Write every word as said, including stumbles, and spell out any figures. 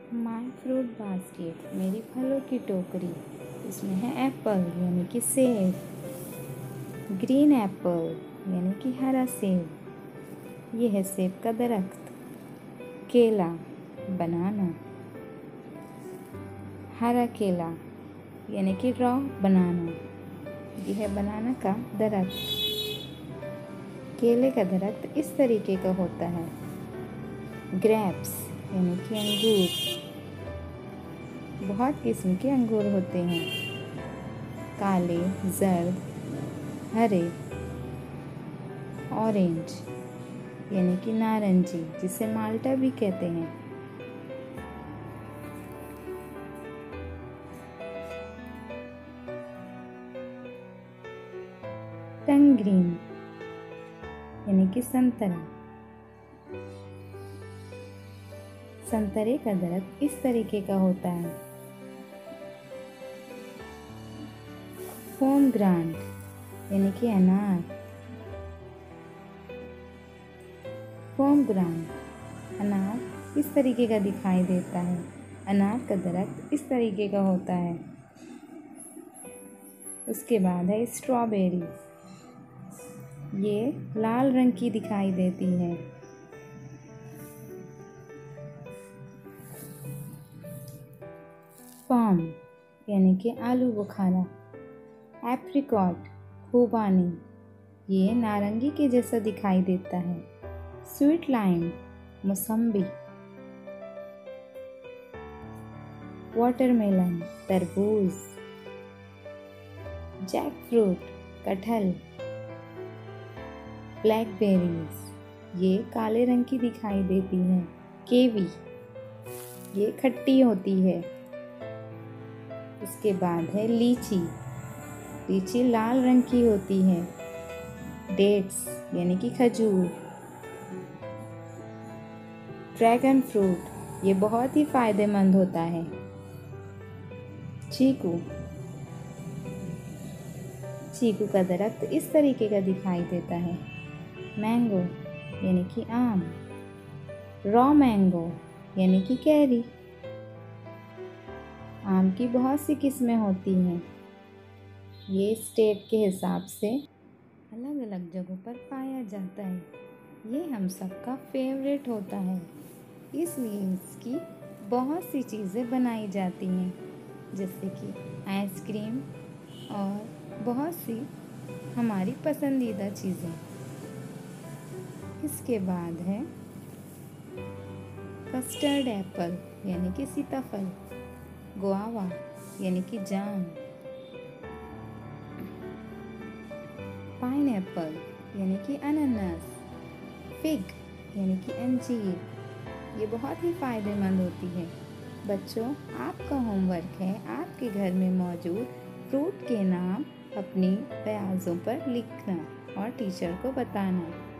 माई fruit basket, मेरी फलों की टोकरी। इसमें है एप्पल यानी कि सेब, ग्रीन एप्पल यानी कि हरा सेब। ये है सेब का दरख्त। केला, बनाना, हरा केला यानी कि रॉ बनाना। ये है बनाना का दरख्त। केले का दरख्त इस तरीके का होता है। ग्रेप्स यानी कि अंगूर, बहुत किस्म के अंगूर होते हैं। काले, जर्द, हरे। ऑरेंज यानी कि नारंगी, जिसे माल्टा भी कहते हैं। टंग ग्रीन यानी कि संतरा। संतरे का दरख्त इस तरीके का होता है। फोम ग्रांड यानी कि अनार। फोम ग्रांड अनार इस तरीके का दिखाई देता है। अनार का दरख्त इस तरीके का होता है। उसके बाद है स्ट्रॉबेरी। ये लाल रंग की दिखाई देती है। पॉम यानी कि आलू बुखारा। एप्रिकॉट, खूबानी, ये नारंगी के जैसा दिखाई देता है। स्वीट लाइम, मौसम्बी। वाटरमेलन, तरबूज। जैक फ्रूट, कटहल। ब्लैकबेरीज, ये काले रंग की दिखाई देती है। केवी, ये खट्टी होती है। उसके बाद है लीची। लीची लाल रंग की होती है। डेट्स यानी कि खजूर। ड्रैगन फ्रूट, ये बहुत ही फायदेमंद होता है। चीकू। चीकू का दरख्त इस तरीके का दिखाई देता है। मैंगो यानी कि आम। रॉ मैंगो यानी कि कैरी। आम की बहुत सी किस्में होती हैं। ये स्टेट के हिसाब से अलग अलग जगहों पर पाया जाता है। ये हम सबका फेवरेट होता है, इसलिए इसकी बहुत सी चीज़ें बनाई जाती हैं, जैसे कि आइसक्रीम और बहुत सी हमारी पसंदीदा चीज़ें। इसके बाद है कस्टर्ड एप्पल यानी कि सीताफल। गुआवा यानी कि जाम। पाइनएप्पल यानी कि अनानास। फिग यानी कि अंजीर, ये बहुत ही फ़ायदेमंद होती है। बच्चों, आपका होमवर्क है आपके घर में मौजूद फ्रूट के नाम अपनी बयाज़ों पर लिखना और टीचर को बताना।